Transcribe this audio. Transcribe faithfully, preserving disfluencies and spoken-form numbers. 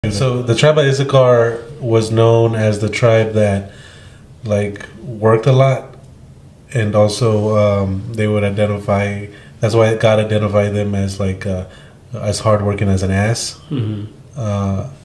So the tribe of Issachar was known as the tribe that like worked a lot, and also um, they would identify. That's why God identified them as like uh, as hardworking as an ass. Mm-hmm. Uh,